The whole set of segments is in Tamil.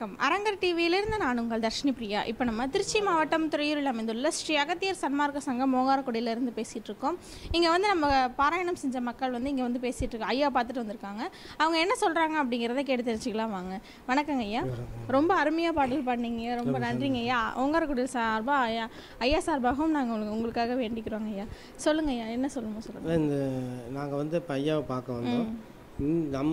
வணக்கம். அரங்கர் டிவியிலிருந்து நான் உங்கள் தர்ஷினி பிரியா. இப்போ நம்ம திருச்சி மாவட்டம் துறையூரில் அமைந்துள்ள ஸ்ரீ அகத்தியர் சன்மார்க்க சங்கம் ஓங்காரக்குடியிலேருந்து பேசிகிட்டு இருக்கோம். இங்கே வந்து நம்ம பாராயணம் செஞ்ச மக்கள் வந்து இங்கே வந்து பேசிகிட்டு இருக்கோம். ஐயா பார்த்துட்டு வந்திருக்காங்க. அவங்க என்ன சொல்கிறாங்க அப்படிங்கிறத கேட்டு தெரிஞ்சுக்கலாம் வாங்க. வணக்கங்க ஐயா. ரொம்ப அருமையாக பாடல் பாடினீங்க. ரொம்ப நன்றிங்க ஐயா. ஓங்காரக்குடியில் சார்பாக ஐயா சார்பாகவும் நாங்கள் உங்களுக்காக வேண்டிக்கிறோங்க ஐயா. சொல்லுங்கள் ஐயா, என்ன சொல்லணுமோ சொல்லுங்கள். இந்த நாங்கள் வந்து இப்போ ஐயாவை பார்க்க வந்தோம். நம்ம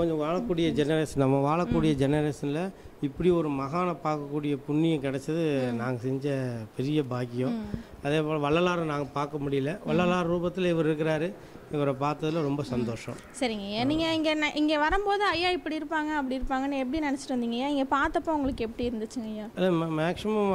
வாழக்கூடிய ஜெனரேஷனில் இப்படி ஒரு மகானை பார்க்கக்கூடிய புண்ணியம் கிடைச்சது நாங்கள் செஞ்ச பெரிய பாக்கியம். அதே போல் வள்ளலாரை நாங்கள் பார்க்க முடியல. வள்ளலார் ரூபத்தில் இவர் இருக்கிறாரு. இவரை பார்த்ததில் ரொம்ப சந்தோஷம். சரிங்க. நீங்கள் இங்கே வரும்போது ஐயா இப்படி இருப்பாங்க அப்படி இருப்பாங்கன்னு எப்படி நினச்சிட்டு வந்தீங்க ஐயா? இங்கே பார்த்தப்போ உங்களுக்கு எப்படி இருந்துச்சுங்க ஐயா? மேக்ஸிமம்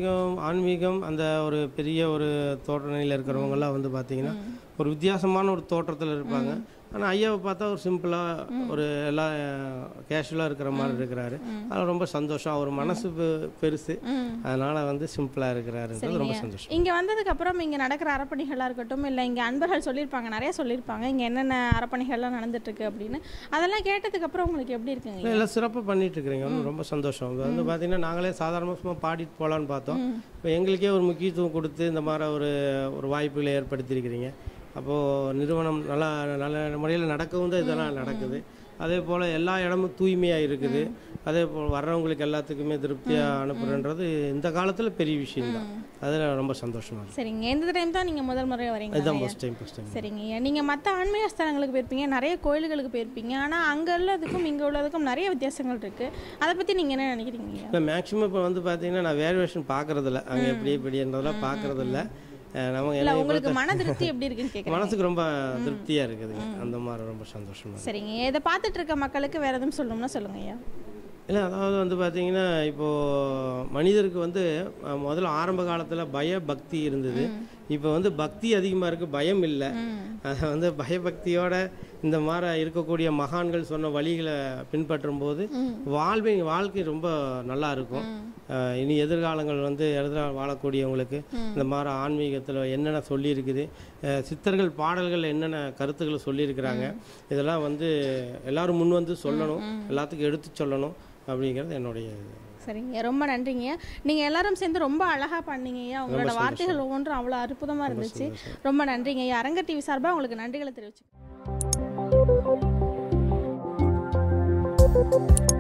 ஆன்மீகம் அந்த ஒரு பெரிய ஒரு தோற்ற நிலையில் இருக்கிறவங்கெல்லாம் வந்து பார்த்திங்கன்னா ஒரு வித்தியாசமான ஒரு தோற்றத்தில் இருப்பாங்க. ஆனால் ஐயாவை பார்த்தா ஒரு சிம்பிளாக ஒரு எல்லாம் கேஷுவலாக இருக்கிற மாதிரி இருக்கிறாரு. அது ரொம்ப சந்தோஷம். அவர் மனசு பெருசு, அதனால் வந்து சிம்பிளாக இருக்கிறாருன்றது ரொம்ப சந்தோஷம். இங்கே வந்ததுக்கப்புறம் இங்கே நடக்கிற அறப்பணிகளாக இருக்கட்டும், இல்லை இங்கே அன்பர்கள் சொல்லியிருப்பாங்க, நிறைய சொல்லியிருப்பாங்க இங்கே என்னென்ன அறப்பணிகள்லாம் நடந்துட்டுருக்கு அப்படின்னு. அதெல்லாம் கேட்டதுக்கப்புறம் உங்களுக்கு எப்படி இருக்குங்க? எல்லாம் சிறப்பாக பண்ணிட்டு இருக்கிறீங்க. ரொம்ப சந்தோஷம். இப்போ வந்து பார்த்திங்கன்னா நாங்களே சாதாரணமாக பாடிட்டு போகலான்னு பார்த்தோம். இப்போ எங்களுக்கே ஒரு முக்கியத்துவம் கொடுத்து இந்த மாதிரி ஒரு வாய்ப்புகளை ஏற்படுத்தியிருக்கிறீங்க. அப்போது நிறுவனம் நல்ல முறையில் நடக்கவும் தான் இதெல்லாம் நடக்குது. அதே போல் எல்லா இடமும் தூய்மையாக இருக்குது. அதே போல் வர்றவங்களுக்கு எல்லாத்துக்குமே திருப்தியாக அனுப்புறன்றது இந்த காலத்தில் பெரிய விஷயம் தான். அதில் ரொம்ப சந்தோஷமாக இருக்குது. சரிங்க. எந்த டைம் தான் நீங்கள் முதல் முறையாக வரீங்க? இதுதான் ஃபஸ்ட் டைம். சரிங்க. நீங்கள் மற்ற ஆன்மீக ஸ்தலங்களுக்கு போயிருப்பீங்க, நிறைய கோயில்களுக்கு போயிருப்பீங்க. ஆனால் அங்கே உள்ளதுக்கும் இங்கே உள்ளதுக்கும் நிறைய வித்தியாசங்கள் இருக்குது. அதை பற்றி நீங்கள் என்ன நினைக்கிறீங்க? இல்லை, மேக்ஸிமம் இப்போ வந்து பார்த்தீங்கன்னா நான் வேரியேஷன் பார்க்குறதில்ல. அங்கே எப்படி எப்படின்றதெல்லாம் பார்க்குறதில்ல. உங்களுக்கு மன திருப்தி எப்படி இருக்குன்னு கேட்குறேன். மனசுக்கு ரொம்ப திருப்தியாக இருக்குதுங்க. அந்த மாதிரி ரொம்ப சந்தோஷமாக. சரிங்க. இதை பார்த்துட்டு இருக்க மக்களுக்கு வேறு எதுவும் சொல்லணும்னா சொல்லுங்க ஐயா. இல்லை, அதாவது வந்து பார்த்திங்கன்னா இப்போது மனிதருக்கு வந்து முதல்ல ஆரம்ப காலத்தில் பயபக்தி இருந்தது. இப்போ வந்து பக்தி அதிகமாக இருக்குது, பயம் இல்லை. அதை வந்து பயபக்தியோட இந்த மாதிரி இருக்கக்கூடிய மகான்கள் சொன்ன வழிகளை பின்பற்றும் போது வாழ்க்கை ரொம்ப நல்லா இருக்கும். இனி எதிர்காலங்கள் வந்து வாழக்கூடியவங்களுக்கு இந்த மாதிரி ஆன்மீகத்தில் என்னென்ன சொல்லியிருக்குது, சித்தர்கள் பாடல்கள் என்னென்ன கருத்துக்களை சொல்லியிருக்கிறாங்க, இதெல்லாம் வந்து எல்லோரும் முன் வந்து சொல்லணும், எல்லாத்துக்கும் எடுத்து சொல்லணும் அப்படிங்கிறது என்னுடைய. சரிங்க, ரொம்ப நன்றிங்க. நீங்கள் எல்லாரும் சேர்ந்து ரொம்ப அழகாக பண்ணீங்க. உங்களோட வார்த்தைகள் ஒவ்வொன்றும் அவ்வளோ அற்புதமாக இருந்துச்சு. ரொம்ப நன்றிங்க. அரங்க டிவி சார்பாக உங்களுக்கு நன்றிகளை தெரிவிச்சுக்கிறேன்.